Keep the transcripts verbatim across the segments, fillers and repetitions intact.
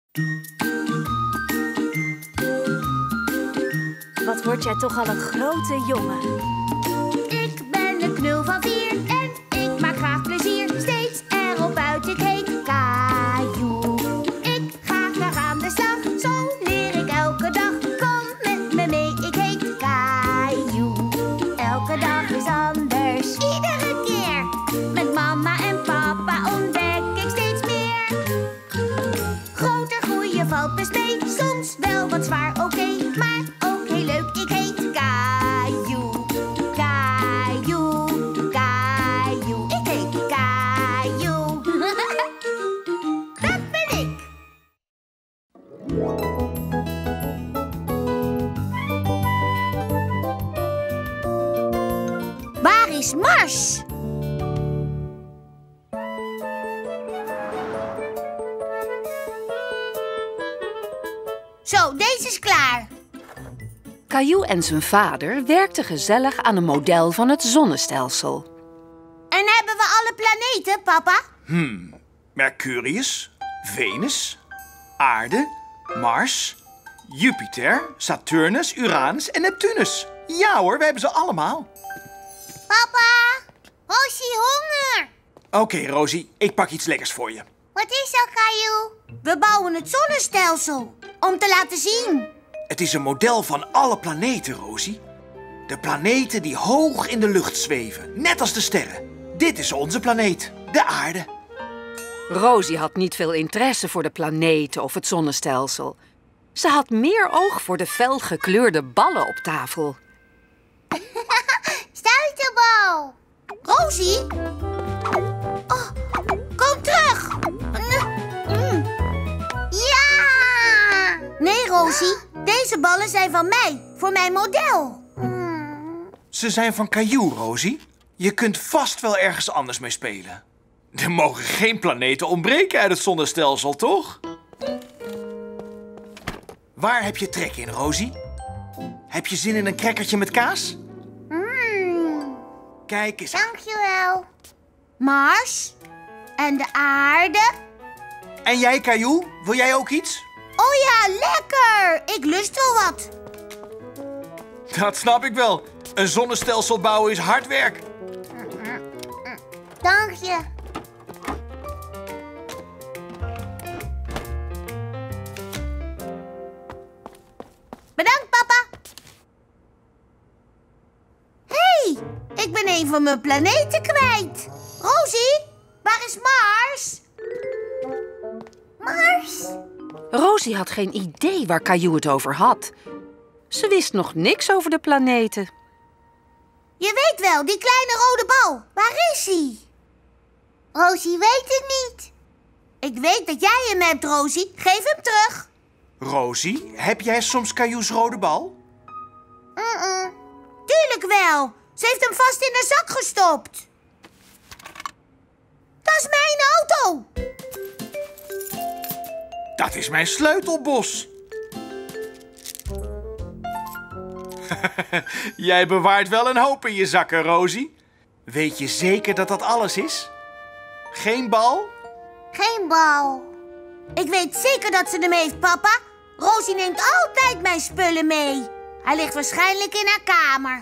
Wat word jij toch al een grote jongen. Ik ben een knul van vier en ik maak graag plezier. Steeds erop uit, ik heet Caillou. Ik ga graag aan de slag, zo leer ik elke dag. Kom met me mee, ik heet Caillou. Elke dag is anders, iedere keer. Met mama en papa ontdek ik steeds meer. Groter groeien valt best mee, soms wel wat zwaar, oké, okay, maar ook heel leuk, ik heet Caillou. Caillou, Caillou, ik heet Caillou. Dat ben ik. Waar is Mars? Zo, deze is klaar. Caillou en zijn vader werkten gezellig aan een model van het zonnestelsel. En hebben we alle planeten, papa? Hmm, Mercurius, Venus, Aarde, Mars, Jupiter, Saturnus, Uranus en Neptunus. Ja hoor, we hebben ze allemaal. Papa, Rosie honger. Oké, okay, Rosie, ik pak iets lekkers voor je. Wat is dat, Caillou? We bouwen het zonnestelsel om te laten zien. Het is een model van alle planeten, Rosie. De planeten die hoog in de lucht zweven, net als de sterren. Dit is onze planeet, de aarde. Rosie had niet veel interesse voor de planeten of het zonnestelsel. Ze had meer oog voor de fel gekleurde ballen op tafel. Stuiterbal! Rosie? Oh, kom terug! Mm. Ja! Nee, Rosie. Deze ballen zijn van mij, voor mijn model. Mm. Ze zijn van Caillou, Rosie. Je kunt vast wel ergens anders mee spelen. Er mogen geen planeten ontbreken uit het zonnestelsel, toch? Waar heb je trek in, Rosie? Heb je zin in een crackertje met kaas? Mm. Kijk eens. Dankjewel. Mars en de aarde. En jij, Caillou? Wil jij ook iets? Oh ja, lekker! Ik lust wel wat. Dat snap ik wel. Een zonnestelsel bouwen is hard werk. Dank je. Bedankt, papa. Hé, hey, ik ben een van mijn planeten kwijt. Rosie, waar is Mars? Mars? Rosie had geen idee waar Caillou het over had. Ze wist nog niks over de planeten. Je weet wel, die kleine rode bal. Waar is hij? Rosie weet het niet. Ik weet dat jij hem hebt, Rosie. Geef hem terug. Rosie, heb jij soms Caillou's rode bal? Mm-mm. Tuurlijk wel. Ze heeft hem vast in haar zak gestopt. Dat is mijn auto. Dat is mijn sleutelbos. Jij bewaart wel een hoop in je zakken, Rosie. Weet je zeker dat dat alles is? Geen bal? Geen bal. Ik weet zeker dat ze hem heeft, papa. Rosie neemt altijd mijn spullen mee. Hij ligt waarschijnlijk in haar kamer.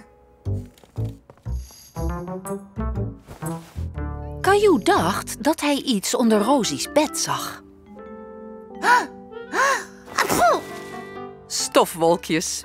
Caillou dacht dat hij iets onder Rosie's bed zag. Stofwolkjes.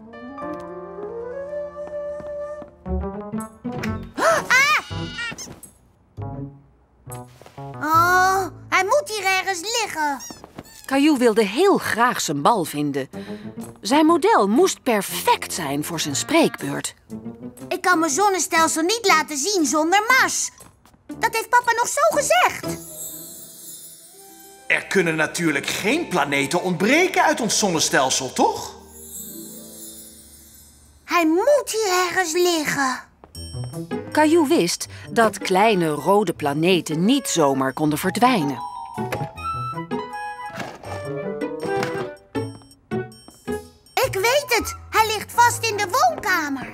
Oh, hij moet hier ergens liggen. Caillou wilde heel graag zijn bal vinden. Zijn model moest perfect zijn voor zijn spreekbeurt. Ik kan mijn zonnestelsel niet laten zien zonder Mars. Dat heeft papa nog zo gezegd. Er kunnen natuurlijk geen planeten ontbreken uit ons zonnestelsel, toch? Hij moet hier ergens liggen. Caillou wist dat kleine rode planeten niet zomaar konden verdwijnen. Ik weet het. Hij ligt vast in de woonkamer.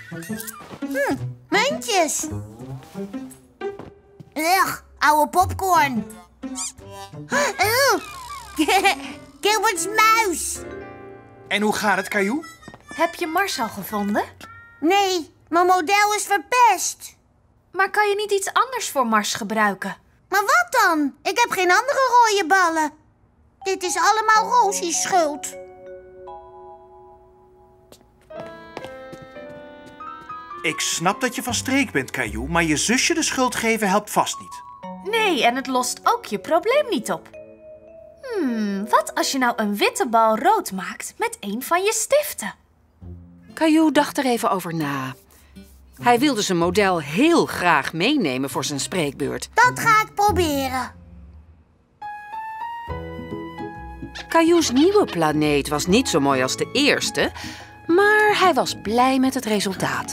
Hm, muntjes. Ugh, oude popcorn. Ugh. Gilbert's muis. En hoe gaat het, Caillou? Heb je Mars al gevonden? Nee, mijn model is verpest. Maar kan je niet iets anders voor Mars gebruiken? Maar wat dan? Ik heb geen andere rode ballen. Dit is allemaal Rosie's schuld. Ik snap dat je van streek bent, Caillou, maar je zusje de schuld geven helpt vast niet. Nee, en het lost ook je probleem niet op. Hmm, wat als je nou een witte bal rood maakt met een van je stiften? Caillou dacht er even over na. Hij wilde zijn model heel graag meenemen voor zijn spreekbeurt. Dat ga ik proberen. Caillou's nieuwe planeet was niet zo mooi als de eerste, maar hij was blij met het resultaat.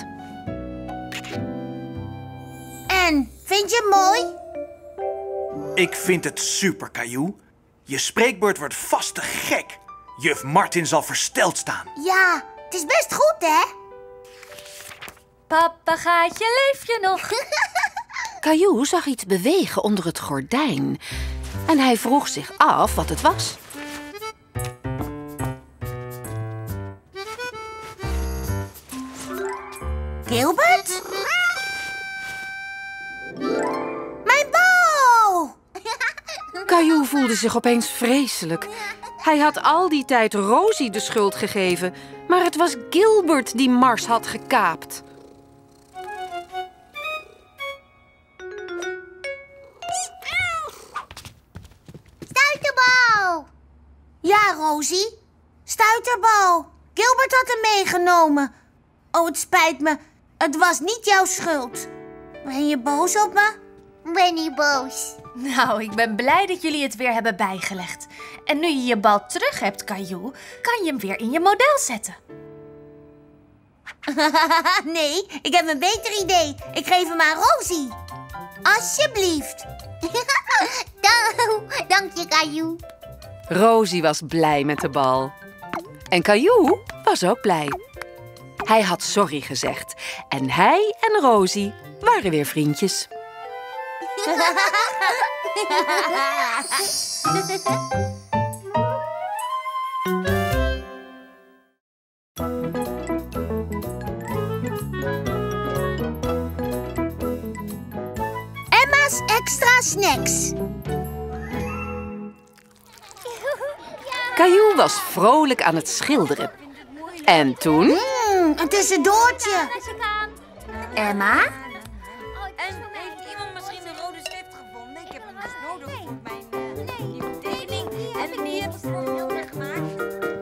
En, vind je het mooi? Ik vind het super, Caillou. Je spreekbeurt wordt vast te gek. Juf Martin zal versteld staan. Ja, het is best goed, hè? Papagaatje, leef je nog? Caillou zag iets bewegen onder het gordijn. En hij vroeg zich af wat het was. Gilbert? Mijn bal! Caillou voelde zich opeens vreselijk. Hij had al die tijd Rosie de schuld gegeven. Maar het was Gilbert die Mars had gekaapt. Stuiterbal! Ja, Rosie. Stuiterbal. Gilbert had hem meegenomen. Oh, het spijt me. Het was niet jouw schuld. Ben je boos op me? Ben niet boos. Nou, ik ben blij dat jullie het weer hebben bijgelegd. En nu je je bal terug hebt, Caillou, kan je hem weer in je model zetten. Nee, ik heb een beter idee. Ik geef hem aan Rosie. Alsjeblieft. Dank je, Caillou. Rosie was blij met de bal. En Caillou was ook blij. Hij had sorry gezegd. En hij en Rosie waren weer vriendjes. Emma's extra snacks. Caillou was vrolijk aan het schilderen. En toen... Mm, een tussendoortje. Emma? En heeft iemand misschien een rode stift gevonden? Ik heb hem dus nodig voor mijn uh, nieuwe tekening. En die heb ik voor Hilde gemaakt.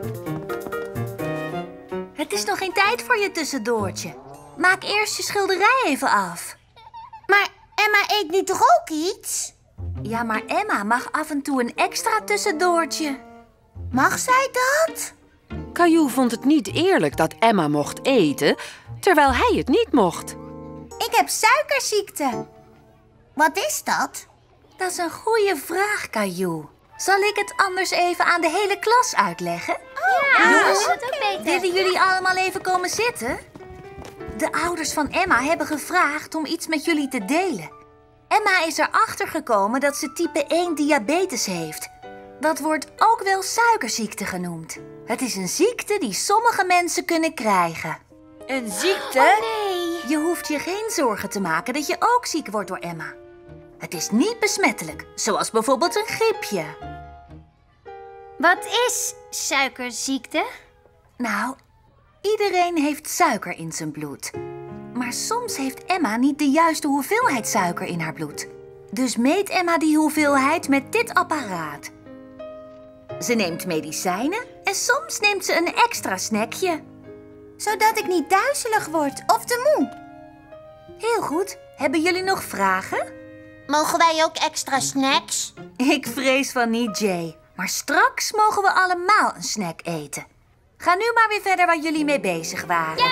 Het is nog geen tijd voor je tussendoortje. Maak eerst je schilderij even af. Maar Emma eet nu toch ook iets? Ja, maar Emma mag af en toe een extra tussendoortje. Mag zij dat? Caillou vond het niet eerlijk dat Emma mocht eten, terwijl hij het niet mocht. Ik heb suikerziekte. Wat is dat? Dat is een goede vraag, Caillou. Zal ik het anders even aan de hele klas uitleggen? Ja, Jongens, dat is ook beter. willen jullie allemaal even komen zitten? De ouders van Emma hebben gevraagd om iets met jullie te delen. Emma is erachter gekomen dat ze type één diabetes heeft. Dat wordt ook wel suikerziekte genoemd. Het is een ziekte die sommige mensen kunnen krijgen. Een ziekte? Oh, nee. Je hoeft je geen zorgen te maken dat je ook ziek wordt door Emma. Het is niet besmettelijk, zoals bijvoorbeeld een griepje. Wat is suikerziekte? Nou, iedereen heeft suiker in zijn bloed. Maar soms heeft Emma niet de juiste hoeveelheid suiker in haar bloed. Dus meet Emma die hoeveelheid met dit apparaat. Ze neemt medicijnen en soms neemt ze een extra snackje. Zodat ik niet duizelig word of te moe. Heel goed. Hebben jullie nog vragen? Mogen wij ook extra snacks? Ik vrees van niet, Jay. Maar straks mogen we allemaal een snack eten. Ga nu maar weer verder waar jullie mee bezig waren.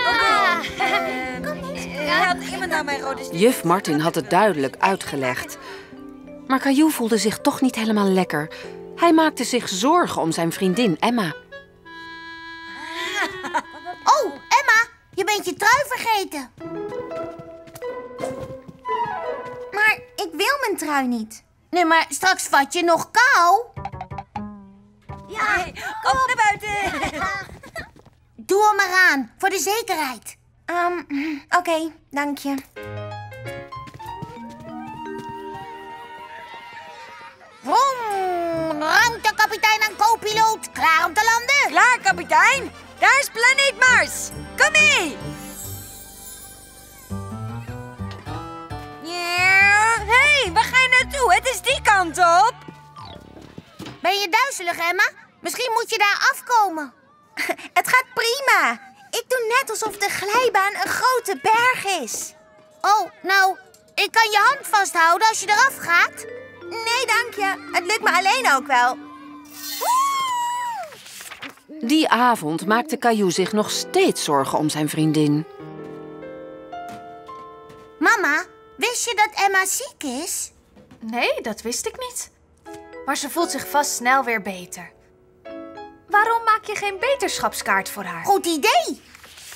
Had iemand nou mijn rode stift? Juf Martin had het duidelijk uitgelegd. Maar Caillou voelde zich toch niet helemaal lekker. Hij maakte zich zorgen om zijn vriendin Emma. Oh, Emma, Je bent je trui vergeten. Maar ik wil mijn trui niet. Nee, maar straks vat je nog kou. Ja, hey, kom op naar buiten. Doe hem maar aan, voor de zekerheid. Um, Oké, okay, dank je. Vroom, ruimtekapitein en co-piloot, klaar om te landen? Klaar, kapitein. Daar is planeet Mars. Kom mee. Hé, hey, waar ga je naartoe? Het is die kant op. Ben je duizelig, Emma? Misschien moet je daar afkomen. Het gaat prima. Ik doe net alsof de glijbaan een grote berg is. Oh, nou, ik kan je hand vasthouden als je eraf gaat. Nee, dank je. Het lukt me alleen ook wel. Die avond maakte Caillou zich nog steeds zorgen om zijn vriendin. Mama, wist je dat Emma ziek is? Nee, dat wist ik niet. Maar ze voelt zich vast snel weer beter. Waarom maak je geen beterschapskaart voor haar? Goed idee.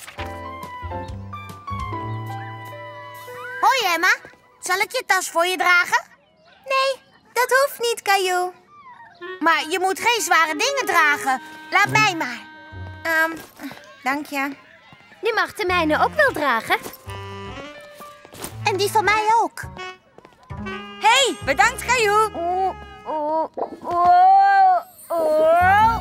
Hoi Emma, zal ik je tas voor je dragen? Nee, dat hoeft niet, Caillou. Maar je moet geen zware dingen dragen. Laat mij maar. Um, dank je. Die mag de mijne ook wel dragen. En die van mij ook. Hey, bedankt, Caillou. Oh, oh, oh, oh.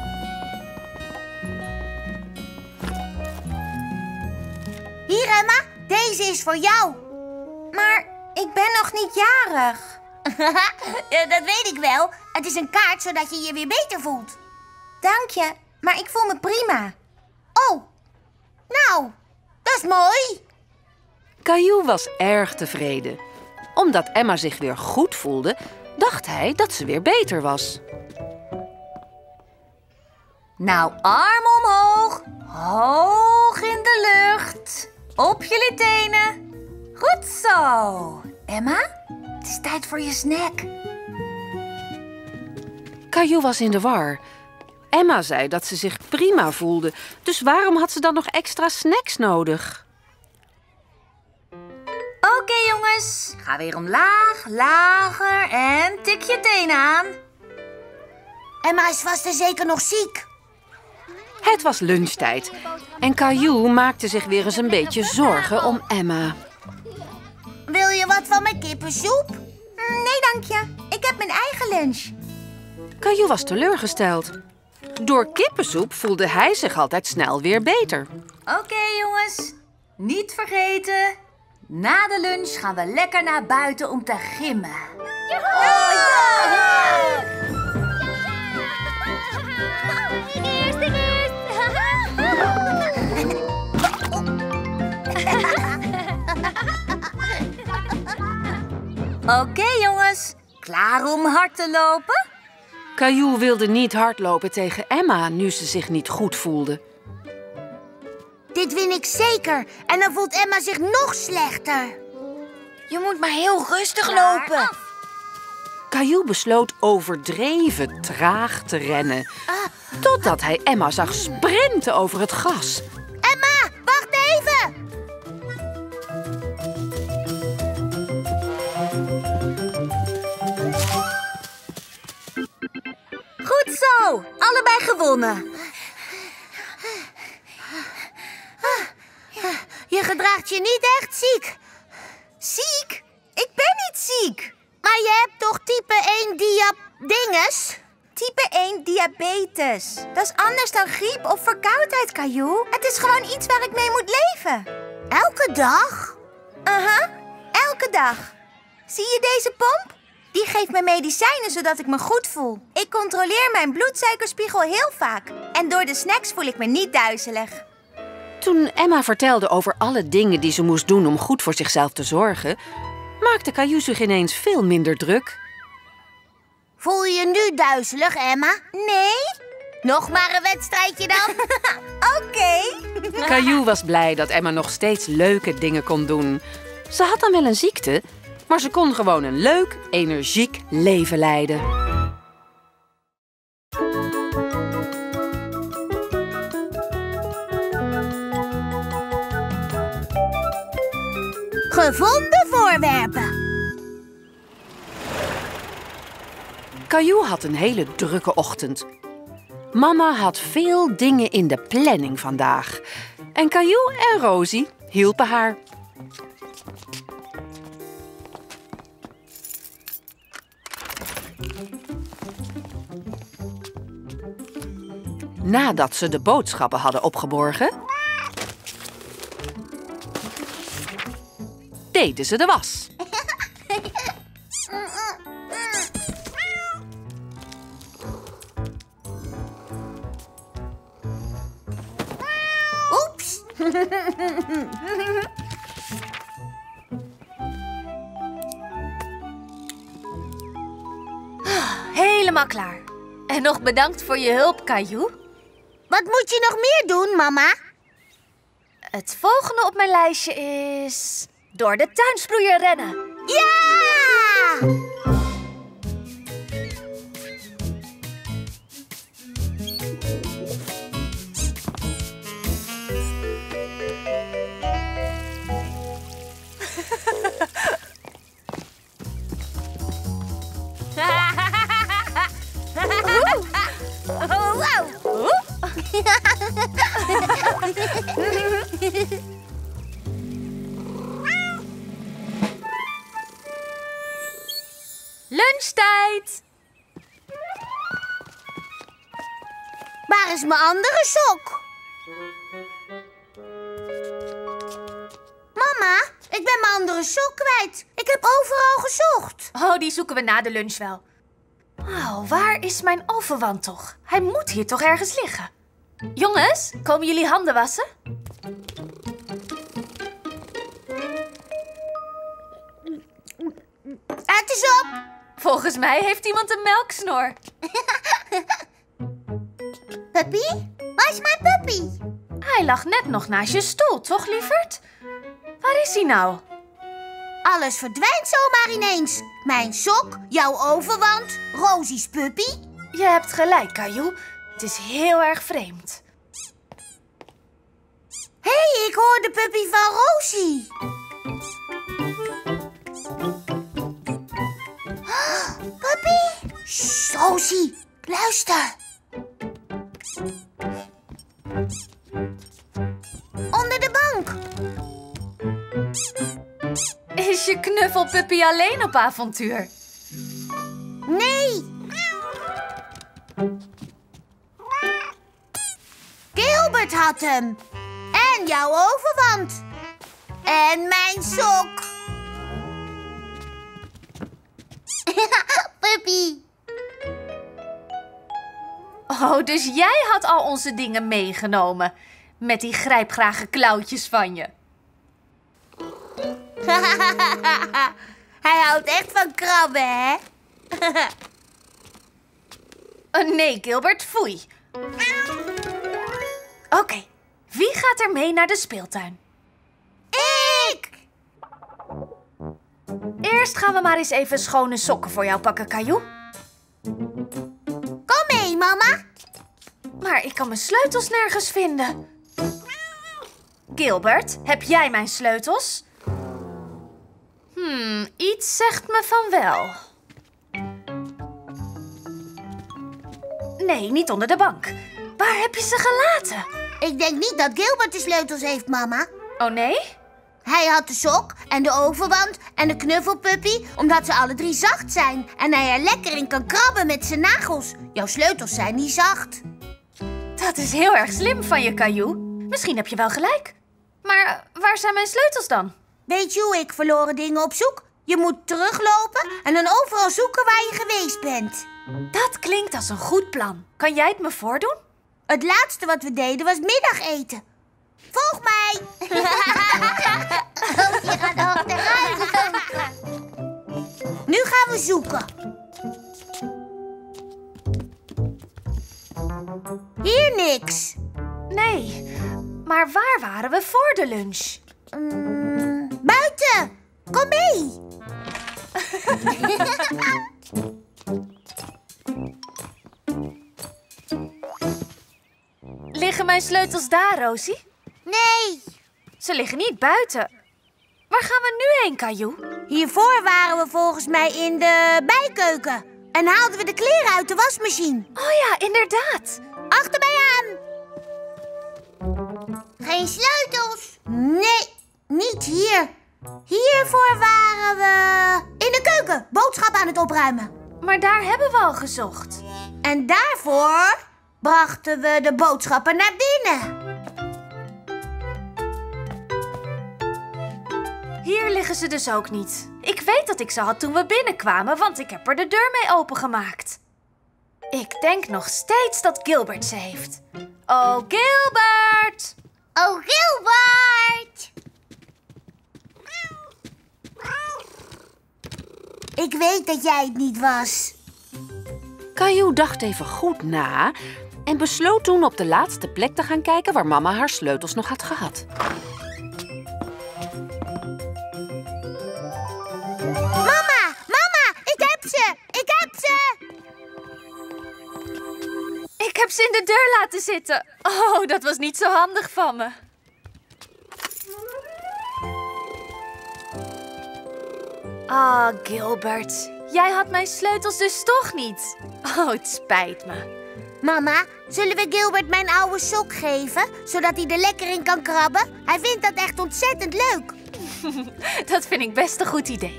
Hier, Emma. Deze is voor jou. Maar ik ben nog niet jarig. Ja, dat weet ik wel. Het is een kaart zodat je je weer beter voelt. Dank je, maar ik voel me prima. Oh, nou, dat is mooi. Caillou was erg tevreden. Omdat Emma zich weer goed voelde, dacht hij dat ze weer beter was. Nou, arm omhoog. Hoog in de lucht. Op jullie tenen. Goed zo. Emma, het is tijd voor je snack. Caillou was in de war. Emma zei dat ze zich prima voelde, dus waarom had ze dan nog extra snacks nodig? Oké, okay, jongens. Ga weer omlaag, lager en tik je tenen aan. Emma is vast en zeker nog ziek. Het was lunchtijd en Caillou maakte zich weer eens een beetje zorgen om Emma. Wil je wat van mijn kippensoep? Nee, dank je. Ik heb mijn eigen lunch. Caillou was teleurgesteld. Door kippensoep voelde hij zich altijd snel weer beter. Oké, okay, jongens. Niet vergeten. Na de lunch gaan we lekker naar buiten om te gimmen. Oh, ja! Ik eerst, ik eerst. Oké, okay, jongens. Klaar om hard te lopen? Caillou wilde niet hardlopen tegen Emma nu ze zich niet goed voelde. Dit win ik zeker. En dan voelt Emma zich nog slechter. Je moet maar heel rustig lopen. Caillou besloot overdreven traag te rennen. Totdat hij Emma zag sprinten over het gras. Emma, wacht even! Goed zo, allebei gewonnen. Je gedraagt je niet echt ziek. Ziek? Ik ben niet ziek. Maar je hebt toch type één diab-dinges? Type één diabetes. Dat is anders dan griep of verkoudheid, Caillou. Het is gewoon iets waar ik mee moet leven. Elke dag? Aha, elke dag. Zie je deze pomp? Die geeft me medicijnen zodat ik me goed voel. Ik controleer mijn bloedsuikerspiegel heel vaak. En door de snacks voel ik me niet duizelig. Toen Emma vertelde over alle dingen die ze moest doen om goed voor zichzelf te zorgen, maakte Caillou zich ineens veel minder druk. Voel je je nu duizelig, Emma? Nee? Nog maar een wedstrijdje dan? Oké. Okay. Caillou was blij dat Emma nog steeds leuke dingen kon doen. Ze had dan wel een ziekte, maar ze kon gewoon een leuk, energiek leven leiden. Gevonden voorwerpen. Caillou had een hele drukke ochtend. Mama had veel dingen in de planning vandaag. En Caillou en Rosie hielpen haar. Nadat ze de boodschappen hadden opgeborgen, deden ze de was. Oeps. Helemaal klaar. En nog bedankt voor je hulp, Caillou. Wat moet je nog meer doen, mama? Het volgende op mijn lijstje is... door de tuinsproeier rennen. Ja! Lunchtijd! Waar is mijn andere sok? Mama, ik ben mijn andere sok kwijt. Ik heb overal gezocht. Oh, die zoeken we na de lunch wel. Oh, waar is mijn overwand toch? Hij moet hier toch ergens liggen. Jongens, komen jullie handen wassen? Het is op. Volgens mij heeft iemand een melksnor. Puppy? Waar is mijn puppy? Hij lag net nog naast je stoel, toch, lieverd? Waar is hij nou? Alles verdwijnt zomaar ineens. Mijn sok, jouw overwand, Rosie's puppy. Je hebt gelijk, Caillou. Het is heel erg vreemd. Hé, hey, ik hoor de puppy van Rosie. Puppy? Sst, Rosie, luister. Onder de bank. Is je knuffelpuppy alleen op avontuur? Nee. Gilbert had hem. En jouw overwand. En mijn sok. Puppy. Oh, dus jij had al onze dingen meegenomen. Met die grijpgrage klauwtjes van je. Hij houdt echt van krabben, hè? Oh, nee, Gilbert, foei. Oké, okay, wie gaat er mee naar de speeltuin? Ik! Eerst gaan we maar eens even schone sokken voor jou pakken, Caillou. Kom mee, mama. Maar ik kan mijn sleutels nergens vinden. Gilbert, heb jij mijn sleutels? Hmm, iets zegt me van wel. Nee, niet onder de bank. Waar heb je ze gelaten? Ik denk niet dat Gilbert de sleutels heeft, mama. Oh nee? Hij had de sok en de overwand en de knuffelpuppy, omdat ze alle drie zacht zijn. En hij er lekker in kan krabben met zijn nagels. Jouw sleutels zijn niet zacht. Dat is heel erg slim van je, Caillou. Misschien heb je wel gelijk. Maar waar zijn mijn sleutels dan? Weet je hoe ik verloren dingen opzoek? Je moet teruglopen en dan overal zoeken waar je geweest bent. Dat klinkt als een goed plan. Kan jij het me voordoen? Het laatste wat we deden was middageten. Volg mij! Je gaat achteruit. Nu gaan we zoeken. Hier niks. Nee, maar waar waren we voor de lunch? Mm, buiten! Kom mee! Liggen mijn sleutels daar, Rosie? Nee! Ze liggen niet buiten. Waar gaan we nu heen, Caillou? Hiervoor waren we volgens mij in de bijkeuken. En haalden we de kleren uit de wasmachine. Oh ja, inderdaad. Achter mij aan. Geen sleutels? Nee, niet hier. Hiervoor waren we in de keuken boodschappen aan het opruimen. Maar daar hebben we al gezocht. En daarvoor brachten we de boodschappen naar binnen. Hier liggen ze dus ook niet. Ik weet dat ik ze had toen we binnenkwamen, want ik heb er de deur mee opengemaakt. Ik denk nog steeds dat Gilbert ze heeft. Oh, Gilbert! Oh, Gilbert! Ik weet dat jij het niet was. Caillou dacht even goed na en besloot toen op de laatste plek te gaan kijken waar mama haar sleutels nog had gehad. Mama, mama, ik heb ze! Ik heb ze! Ik heb ze in de deur laten zitten. Oh, dat was niet zo handig van me. Ah, Gilbert. Jij had mijn sleutels dus toch niet. Oh, het spijt me. Mama, zullen we Gilbert mijn oude sok geven, zodat hij er lekker in kan krabben? Hij vindt dat echt ontzettend leuk. Dat vind ik best een goed idee.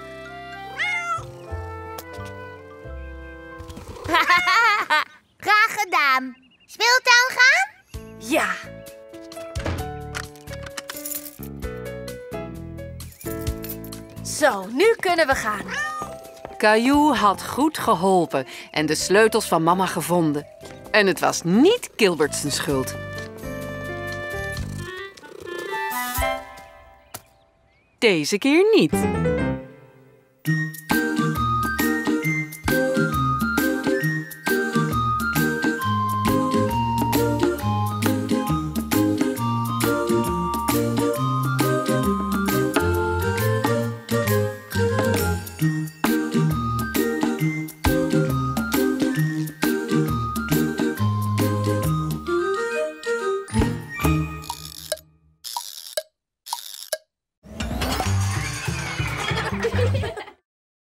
Graag gedaan. Speeltuin gaan? Ja. Zo, nu kunnen we gaan. Caillou had goed geholpen en de sleutels van mama gevonden. En het was niet Gilbert's schuld. Deze keer niet.